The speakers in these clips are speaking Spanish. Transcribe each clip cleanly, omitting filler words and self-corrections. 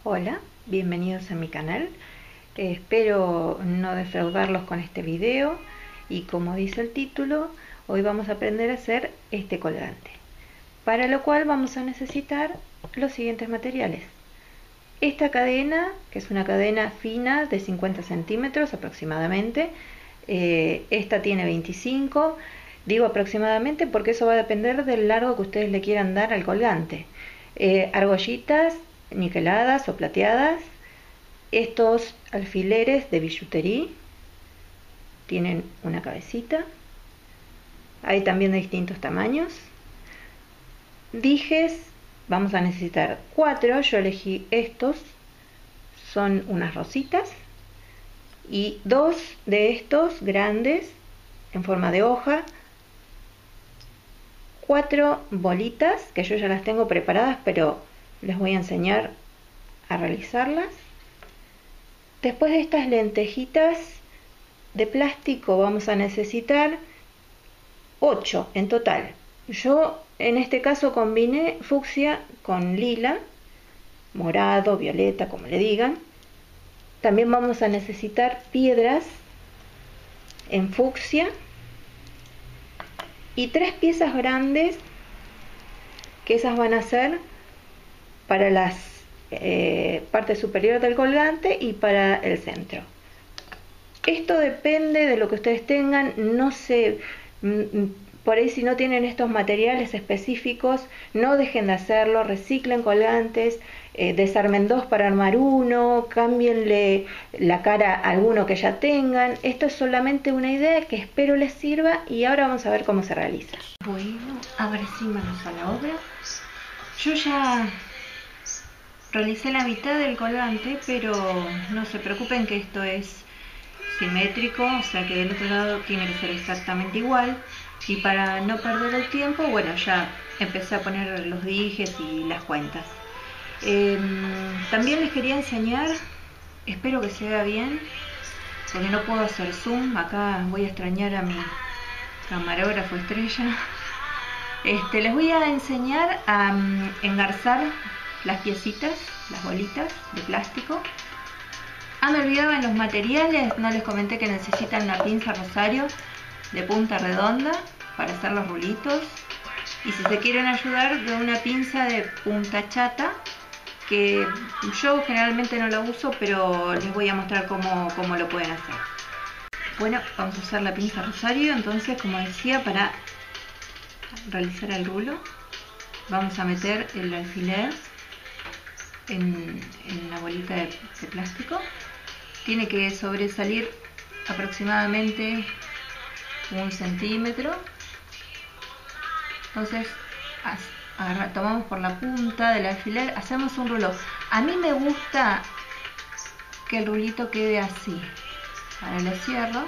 Hola, bienvenidos a mi canal. Espero no defraudarlos con este video y como dice el título, hoy vamos a aprender a hacer este colgante, para lo cual vamos a necesitar los siguientes materiales. Esta cadena, que es una cadena fina de 50 centímetros aproximadamente, esta tiene 25, digo aproximadamente porque eso va a depender del largo que ustedes le quieran dar al colgante. Argollitas niqueladas o plateadas, estos alfileres de billutería tienen una cabecita, hay también de distintos tamaños. Dijes, vamos a necesitar 4, yo elegí estos, son unas rositas, y 2 de estos grandes en forma de hoja, 4 bolitas que yo ya las tengo preparadas, pero les voy a enseñar a realizarlas. Después de estas lentejitas de plástico vamos a necesitar 8 en total. Yo en este caso combiné fucsia con lila, morado, violeta, como le digan. También vamos a necesitar piedras en fucsia y 3 piezas grandes, que esas van a ser para las parte superior del colgante y para el centro. Esto depende de lo que ustedes tengan, no sé, por ahí si no tienen estos materiales específicos, no dejen de hacerlo, reciclen colgantes, desarmen 2 para armar uno, cámbienle la cara a alguno que ya tengan. Esto es solamente una idea que espero les sirva y ahora vamos a ver cómo se realiza. Bueno, ahora sí manos a la obra. Yo ya realicé la mitad del colgante, pero no se preocupen que esto es simétrico, o sea que del otro lado tiene que ser exactamente igual. Y para no perder el tiempo, bueno, ya empecé a poner los dijes y las cuentas. También les quería enseñar, espero que se vea bien, porque no puedo hacer zoom, acá voy a extrañar a mi camarógrafo estrella. Les voy a enseñar a engarzar las piecitas, las bolitas de plástico. Me olvidaba en los materiales, no les comenté que necesitan una pinza rosario de punta redonda para hacer los rulitos, y si se quieren ayudar, de una pinza de punta chata, que yo generalmente no la uso, pero les voy a mostrar cómo lo pueden hacer. Bueno, vamos a usar la pinza rosario, entonces, como decía, para realizar el rulo vamos a meter el alfiler en la bolita de plástico. Tiene que sobresalir aproximadamente 1 centímetro. Entonces tomamos por la punta del alfiler, hacemos un rulo. A mí me gusta que el rulito quede así. Ahora lo cierro.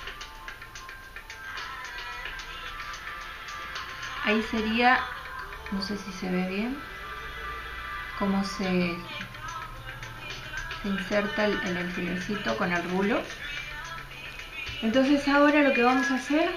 Ahí sería, no sé si se ve bien, cómo se inserta el alfilercito con el rulo. Entonces ahora lo que vamos a hacer,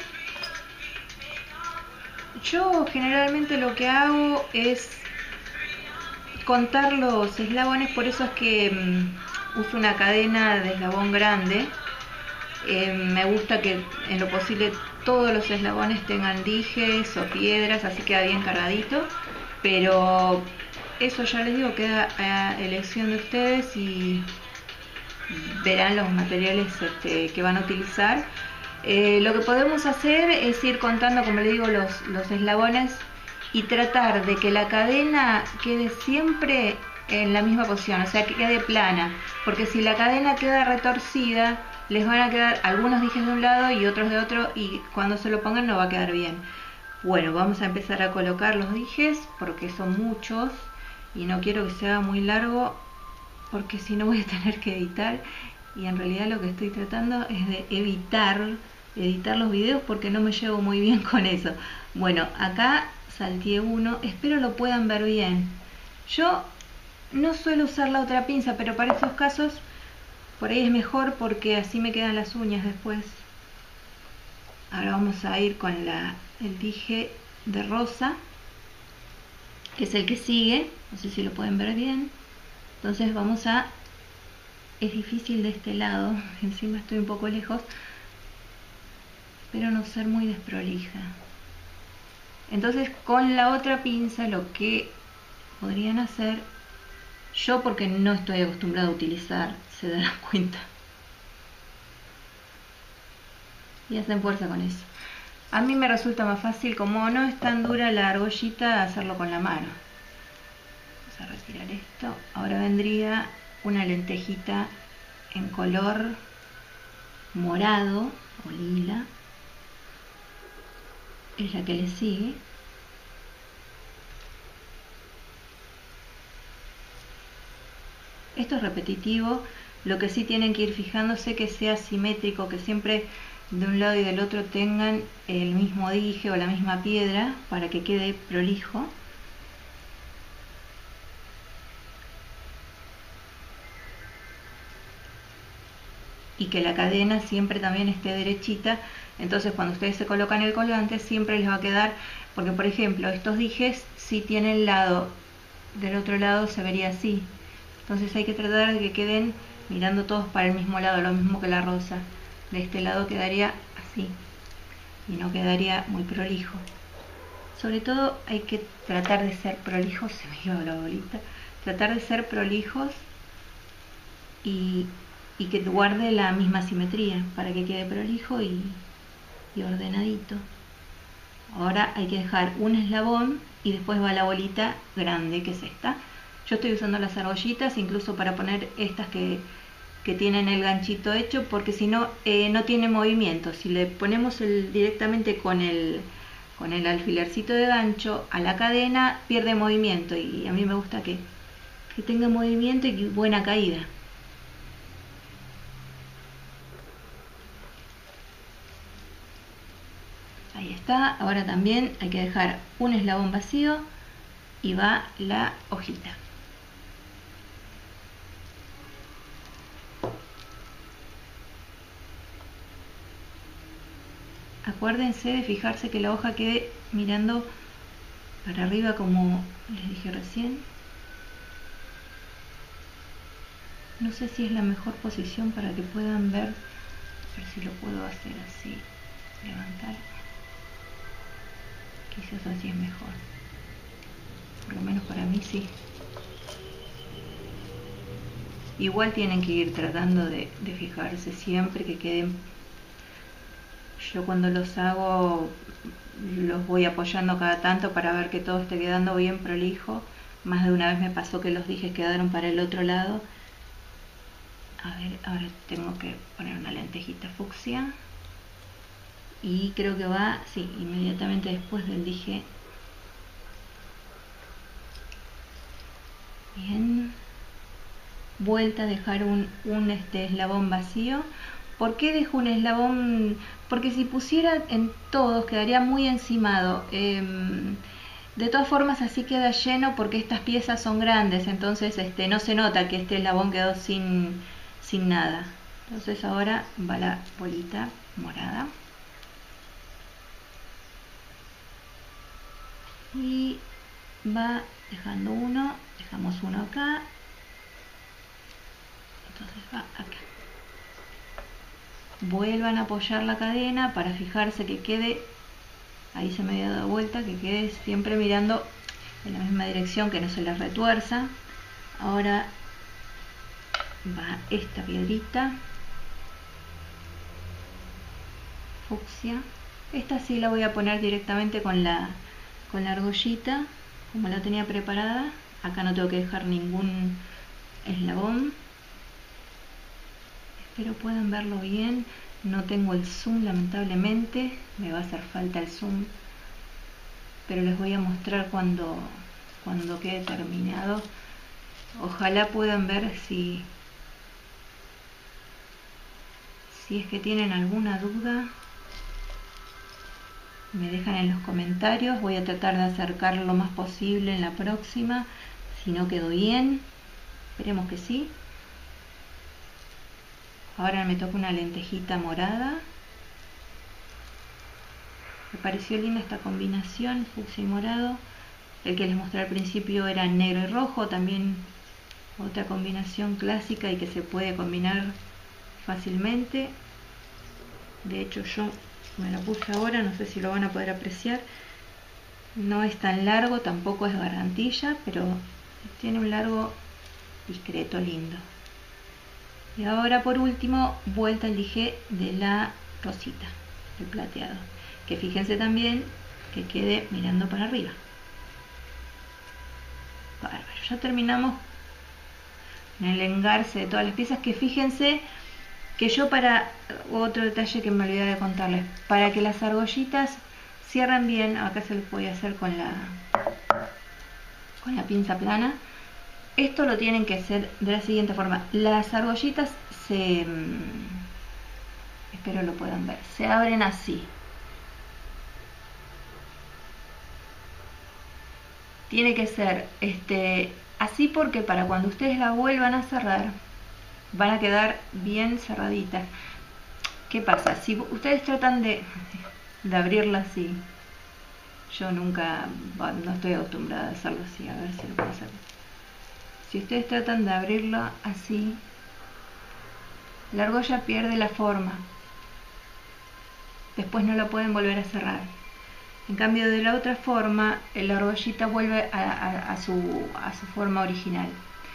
yo generalmente lo que hago es contar los eslabones, por eso es que uso una cadena de eslabón grande. Me gusta que en lo posible todos los eslabones tengan dijes o piedras, así queda bien cargadito, pero eso ya les digo, queda a elección de ustedes y verán los materiales que van a utilizar. Lo que podemos hacer es ir contando, como les digo, los eslabones y tratar de que la cadena quede siempre en la misma posición, o sea que quede plana, porque si la cadena queda retorcida, les van a quedar algunos dijes de un lado y otros de otro, y cuando se lo pongan no va a quedar bien. Bueno, vamos a empezar a colocar los dijes porque son muchos y no quiero que sea muy largo, porque si no voy a tener que editar, y en realidad lo que estoy tratando es de editar los videos porque no me llevo muy bien con eso. Bueno, acá salteé uno, espero lo puedan ver bien. Yo no suelo usar la otra pinza, pero para estos casos por ahí es mejor porque así me quedan las uñas después. Ahora vamos a ir con el dije de rosa, que es el que sigue, no sé si lo pueden ver bien. Entonces vamos a... Es difícil de este lado, encima estoy un poco lejos, pero no ser muy desprolija. Entonces con la otra pinza lo que podrían hacer, yo porque no estoy acostumbrada a utilizar, se darán cuenta, y hacen fuerza con eso. A mí me resulta más fácil, como no es tan dura la argollita, hacerlo con la mano. Vamos a retirar esto. Ahora vendría una lentejita en color morado o lila, es la que le sigue. Esto es repetitivo, lo que sí tienen que ir fijándose que sea simétrico, que siempre de un lado y del otro tengan el mismo dije o la misma piedra para que quede prolijo. Y que la cadena siempre también esté derechita, entonces cuando ustedes se colocan el colgante siempre les va a quedar, porque por ejemplo estos dijes si tienen lado, del otro lado se vería así, entonces hay que tratar de que queden mirando todos para el mismo lado, lo mismo que la rosa. De este lado quedaría así y no quedaría muy prolijo. Sobre todo hay que tratar de ser prolijos, se me iba la bolita, tratar de ser prolijos y que guarde la misma simetría para que quede prolijo y ordenadito. Ahora hay que dejar un eslabón y después va la bolita grande, que es esta. Yo estoy usando las argollitas incluso para poner estas que tienen el ganchito hecho, porque si no, no tiene movimiento. Si le ponemos directamente con el alfilercito de gancho a la cadena, pierde movimiento, y a mí me gusta que tenga movimiento y buena caída. Ahí está. Ahora también hay que dejar un eslabón vacío y va la hojita. Acuérdense de fijarse que la hoja quede mirando para arriba, como les dije recién. No sé si es la mejor posición para que puedan ver. A ver si lo puedo hacer así, levantar. Quizás así es mejor, por lo menos para mí sí. Igual tienen que ir tratando de fijarse siempre que queden. Yo cuando los hago los voy apoyando cada tanto para ver que todo esté quedando bien prolijo. Más de una vez me pasó que los dijes quedaron para el otro lado. A ver, ahora tengo que poner una lentejita fucsia. Y creo que va, sí, inmediatamente después del dije. Bien. Vuelta a dejar un eslabón vacío. ¿Por qué dejo un eslabón? Porque si pusiera en todos quedaría muy encimado. De todas formas así queda lleno porque estas piezas son grandes, entonces no se nota que este eslabón quedó sin nada. Entonces ahora va la bolita morada. Y va dejando uno, dejamos uno acá, entonces va acá. Vuelvan a apoyar la cadena para fijarse que quede, ahí se me había dado vuelta, que quede siempre mirando en la misma dirección, que no se les retuerza. Ahora va esta piedrita fucsia. Esta sí la voy a poner directamente con la argollita, como la tenía preparada. Acá no tengo que dejar ningún eslabón. Espero puedan verlo bien. No tengo el zoom, lamentablemente, me va a hacer falta el zoom, pero les voy a mostrar cuando quede terminado. Ojalá puedan ver si es que tienen alguna duda. Me dejan en los comentarios, voy a tratar de acercarlo lo más posible en la próxima. Si no quedó bien, esperemos que sí. Ahora me toca una lentejita morada. Me pareció linda esta combinación, fucsia y morado. El que les mostré al principio era negro y rojo, también Otra combinación clásica y que se puede combinar fácilmente. De hecho yo me lo puse ahora, no sé si lo van a poder apreciar. No es tan largo, tampoco es gargantilla, pero tiene un largo discreto, lindo. Y ahora por último, vuelta al dije de la rosita, el plateado, que fíjense también que quede mirando para arriba. Bárbaro. Ya terminamos en el engarce de todas las piezas, que fíjense que yo, para otro detalle que me olvidé de contarles, para que las argollitas cierren bien, acá se los voy a hacer con la pinza plana. Esto lo tienen que hacer de la siguiente forma: las argollitas se, espero lo puedan ver, se abren así. Tiene que ser así, porque para cuando ustedes la vuelvan a cerrar van a quedar bien cerraditas. ¿Qué pasa? Si ustedes tratan de abrirla así, yo nunca, no estoy acostumbrada a hacerlo así, a ver si lo puedo hacer. Si ustedes tratan de abrirlo así, la argolla pierde la forma, después no la pueden volver a cerrar. En cambio, de la otra forma, la argollita vuelve a su forma original.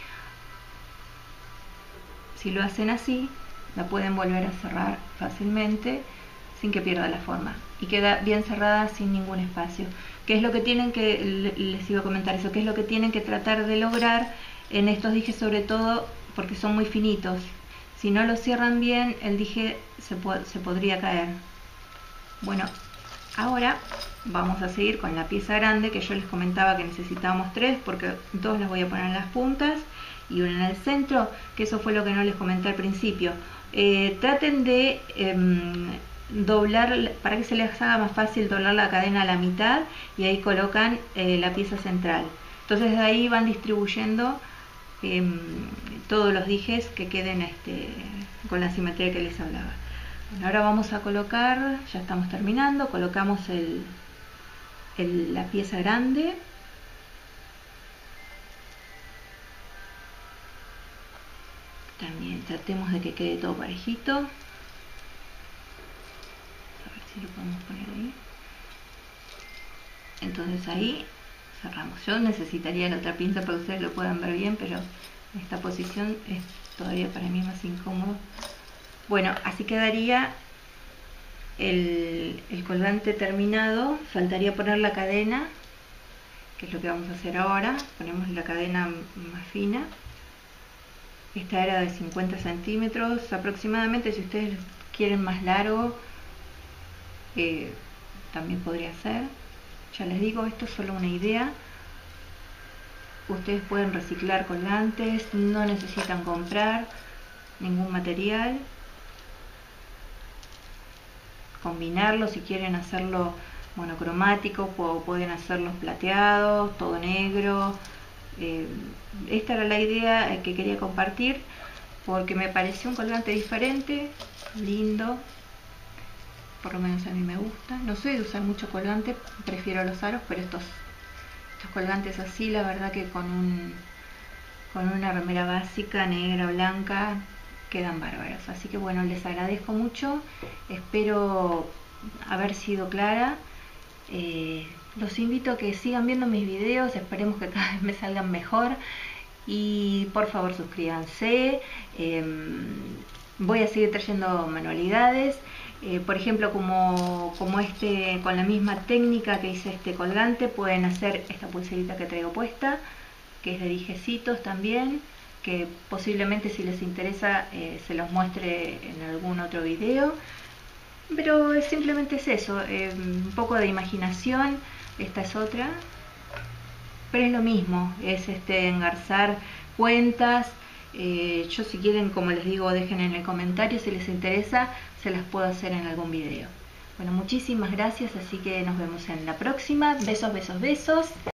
Si lo hacen así, la pueden volver a cerrar fácilmente sin que pierda la forma, y queda bien cerrada sin ningún espacio. ¿Qué es lo que tienen que, les iba a comentar eso, qué es lo que tienen que tratar de lograr en estos dijes, sobre todo porque son muy finitos? Si no lo cierran bien, el dije se podría caer. Bueno, ahora vamos a seguir con la pieza grande, que yo les comentaba que necesitábamos 3, porque 2 las voy a poner en las puntas y una en el centro, que eso fue lo que no les comenté al principio. Traten de doblar, para que se les haga más fácil, doblar la cadena a la mitad y ahí colocan la pieza central. Entonces de ahí van distribuyendo todos los dijes que queden con la simetría que les hablaba. Bueno, ahora vamos a colocar, ya estamos terminando, colocamos la pieza grande. También tratemos de que quede todo parejito. A ver si lo podemos poner ahí. Entonces ahí cerramos. Yo necesitaría la otra pinza para que ustedes lo puedan ver bien, pero esta posición es todavía para mí más incómodo. Bueno, así quedaría el colgante terminado. Faltaría poner la cadena, que es lo que vamos a hacer ahora. Ponemos la cadena más fina. Esta era de 50 centímetros aproximadamente. Si ustedes quieren más largo, también podría ser. Ya les digo, esto es solo una idea. Ustedes pueden reciclar colgantes, no necesitan comprar ningún material. Combinarlo, si quieren hacerlo monocromático, pueden hacerlos plateados, todo negro. Esta era la idea que quería compartir, porque me pareció un colgante diferente, lindo, por lo menos a mí me gusta. No soy de usar mucho colgante, prefiero los aros, pero estos colgantes así, la verdad que con una remera básica negra o blanca quedan bárbaros. Así que bueno, les agradezco mucho, espero haber sido clara. Los invito a que sigan viendo mis videos, esperemos que cada vez me salgan mejor, y por favor suscríbanse. Voy a seguir trayendo manualidades, por ejemplo, como con la misma técnica que hice este colgante, pueden hacer esta pulserita que traigo puesta, que es de dijecitos también, que posiblemente, si les interesa, se los muestre en algún otro video. Pero simplemente es eso, un poco de imaginación. Esta es otra, pero es lo mismo, es engarzar cuentas. Yo, si quieren, como les digo, dejen en el comentario si les interesa, se las puedo hacer en algún video. Bueno, muchísimas gracias, así que nos vemos en la próxima. Besos, besos, besos.